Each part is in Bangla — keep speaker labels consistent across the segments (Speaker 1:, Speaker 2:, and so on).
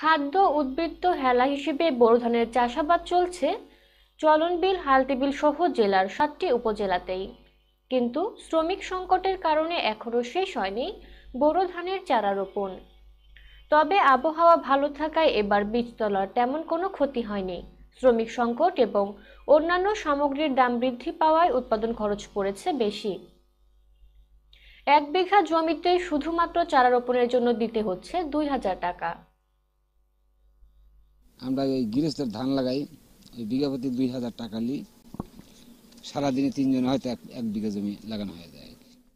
Speaker 1: খাদ্য উদ্বৃত্ত হেলা হিসেবে বোরো ধানের চাষাবাদ চলছে চলনবিল, হালদিবিল সহ জেলার 7টি উপজেলাতেই। কিন্তু শ্রমিক সংকটের কারণে এখনো শেষ হয়নি বোরো ধানের চারা রোপণ। তবে আবহাওয়া ভালো থাকায় এবার বীজতলার তেমন কোনো ক্ষতি হয়নি। শ্রমিক সংকট এবং অন্যান্য সামগ্রীর দাম বৃদ্ধি পাওয়ায় উৎপাদন খরচ পড়েছে বেশি। 1 বিঘা জমিতে শুধুমাত্র চারা রোপণের জন্য দিতে হচ্ছে 2000 টাকা।
Speaker 2: আমরা এই গৃহস্থের ধান লাগাই, ওই বিঘা প্রতি 2000 টাকা নিই। সারাদিনে 3 জন হয়তো 1 বিঘা জমি লাগানো হয়ে যায়।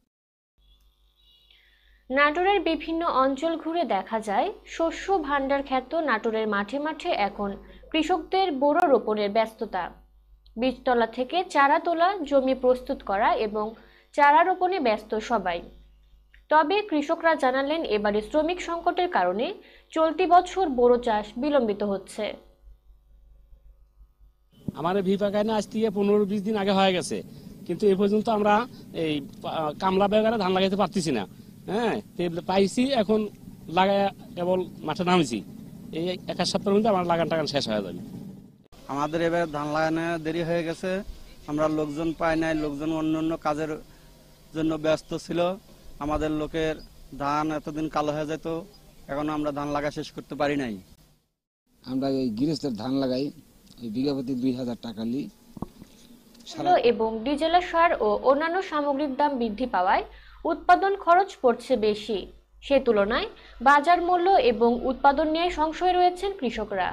Speaker 1: নাটোরের বিভিন্ন অঞ্চল ঘুরে দেখা যায় শস্য ভাণ্ডার খ্যাত নাটোরের মাঠে মাঠে এখন কৃষকদের বোরো রোপণের ব্যস্ততা। বীজতলা থেকে চারা তোলা, জমি প্রস্তুত করা এবং চারা রোপণে ব্যস্ত সবাই। তবে কৃষকরা জানালেন এবারে শ্রমিক সংকটের কারণে চলতি বছর বোরো চাষ বিলম্বিত হচ্ছে।
Speaker 3: আমার ভিপাকায় আজ থেকে 15-20 দিন আগে হয়ে গেছে, কিন্তু এ পর্যন্ত আমরা এই কামলা বেগারে ধান লাগাইতে পারতেছি না। পাইছি এখন লাগাই কেবল মাঠে নামেছি। এই 1 সপ্তাহের মধ্যে আমার লাগান টাগান শেষ হয়ে যাবে।
Speaker 4: আমাদের এবার ধান লাগানো দেরি হয়ে গেছে, আমরা লোকজন পাই নাই, লোকজন অন্য কাজের জন্য ব্যস্ত ছিল। আমাদের লোকের ধান এতদিন কালো হয়ে যেত, এখন আমরা ধান লাগা শেষ করতে পারি নাই।
Speaker 2: আমরা এই গৃহস্থের ধান লাগাই, ওই বিঘা প্রতি 2000 টাকা নিই।
Speaker 1: এবং ডিজেলের সার ও অন্যান্য সামগ্রিক দাম বৃদ্ধি পাওয়ায় উৎপাদন খরচ পড়ছে বেশি। সে তুলনায় বাজার মূল্য এবং উৎপাদন নিয়ে সংশয়ে রয়েছেন কৃষকরা।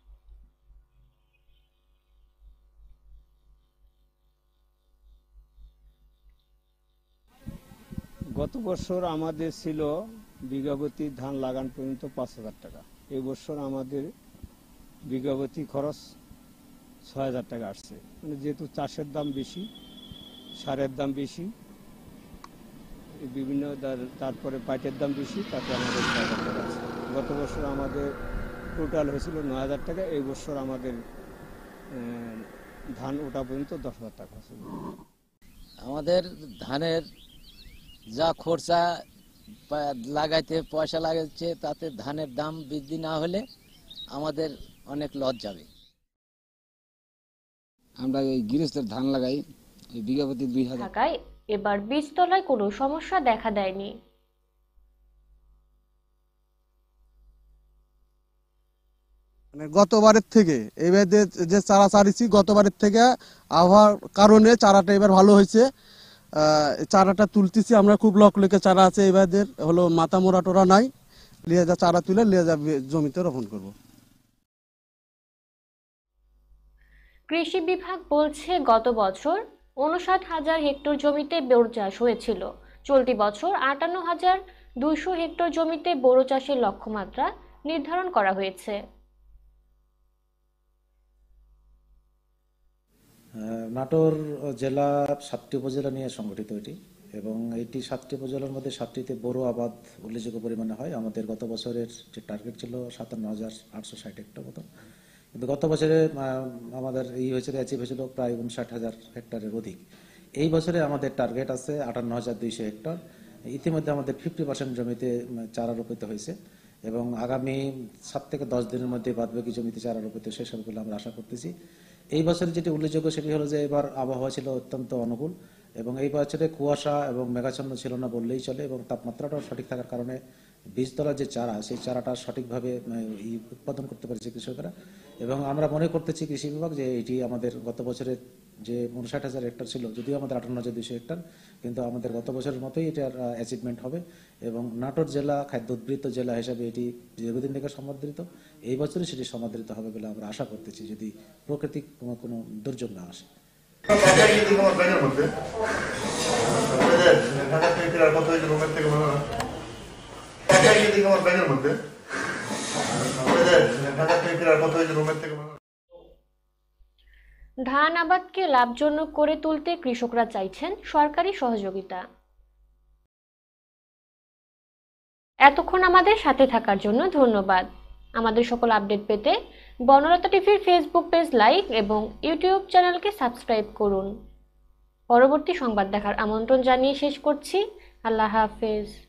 Speaker 5: গত বছর আমাদের ছিল বিঘাপতি ধান লাগান পর্যন্ত 5000 টাকা। এই বছর আমাদের বিঘাপতি খরচ 6000 টাকা আসছে। মানে যেহেতু চাষের দাম বেশি, সারের দাম বেশি, বিভিন্ন তারপরে পাইটের দাম বেশি, তাতে আমাদের 6000 টাকা আছে। গত বছর আমাদের টোটাল হয়েছিল 9000 টাকা। এই বছর আমাদের ধান ওঠা পর্যন্ত 10000 টাকা আছে।
Speaker 6: আমাদের ধানের যা খরচা লাগাইতে পয়সা লাগাচ্ছে, তাতে ধানের দাম বৃদ্ধি না হলে আমাদের অনেক লস যাবে।
Speaker 2: আমরা এই গৃহস্থের ধান লাগাই, ওই বিঘা প্রতি 2000
Speaker 1: টাকায় এবার বীজতলায় কোনো সমস্যা দেখা দেয়নি।
Speaker 7: গতবারের থেকে এবার যে চারা চারিছি, গতবারের থেকে আবহাওয়ার কারণে চারাটা এবার ভালো হয়েছে। চারাটা তুলতেছি আমরা, খুব লকে চারা আছে। এবারদের হলো মাথা মোড়া টোরা নাই, লিয়ে যা চারা তুলে লিয়ে যা জমিতে রোপণ করব।
Speaker 1: কৃষি বিভাগ বলছে গত বছর 59,000 হেক্টর জমিতে বোরো চাষ হয়েছিল। চলতি বছর 58,200 হেক্টর জমিতে বোরো চাষের লক্ষ্যমাত্রা নির্ধারণ করা হয়েছে।
Speaker 8: নাটোর জেলা 7টি উপজেলা নিয়ে সংগঠিত এটি, এবং এটি 7টি উপজেলার মধ্যে 7টিতে বোরো আবাদ উল্লেখযোগ্য পরিমাণে হয়। আমাদের গত বছরের যে টার্গেট ছিল 57,860 হেক্টর মতো, কিন্তু গত বছরে আমাদের এই হয়েছিল, অ্যাচিভ হয়েছিল প্রায় 59,000 হেক্টরের অধিক। এই বছরে আমাদের টার্গেট আছে 58,200 হেক্টর। ইতিমধ্যে আমাদের 50% জমিতে চারা রোপিত হয়েছে, এবং আগামী 7 থেকে 10 দিনের মধ্যে বাদবাকি জমিতে চারা রোপিত শেষ হবে বলে আমরা আশা করতেছি। এই বছরে যেটি উল্লেখযোগ্য সেটি হলো যে এবার আবহাওয়া ছিল অত্যন্ত অনুকূল, এবং এই বছরে কুয়াশা এবং মেঘাচ্ছন্ন ছিল না বললেই চলে, এবং তাপমাত্রাটাও সঠিক থাকার কারণে বীজতলার যে চারা, সেই চারাটা সঠিকভাবে উৎপাদন করতে পারছে কৃষকরা। এবং আমরা মনে করতেছি কৃষি বিভাগ যে এটি আমাদের গত বছরের যে 59,000 হেক্টর ছিল, যদিও আমাদের 58,200 হেক্টর, কিন্তু আমাদের গত বছরের মতোই এটার অ্যাচিভমেন্ট হবে। এবং নাটোর জেলা খাদ্য উদ্বৃত্ত জেলা হিসাবে এটি দীর্ঘদিন থেকে সমাদৃত, এই বছরই সেটি সমাদৃত হবে বলে আমরা আশা করতেছি, যদি প্রাকৃতিক কোনো দুর্যোগ না আসে।
Speaker 1: ধান আবাদকে লাভজনক করে তুলতে কৃষকরা চাইছেন সরকারি সহযোগিতা। এতক্ষণ আমাদের সাথে থাকার জন্য ধন্যবাদ। আমাদের সকল আপডেট পেতে বনলতা টিভির ফেসবুক পেজ লাইক এবং ইউটিউব চ্যানেলকে সাবস্ক্রাইব করুন। পরবর্তী সংবাদ দেখার আমন্ত্রণ জানিয়ে শেষ করছি। আল্লাহ হাফেজ।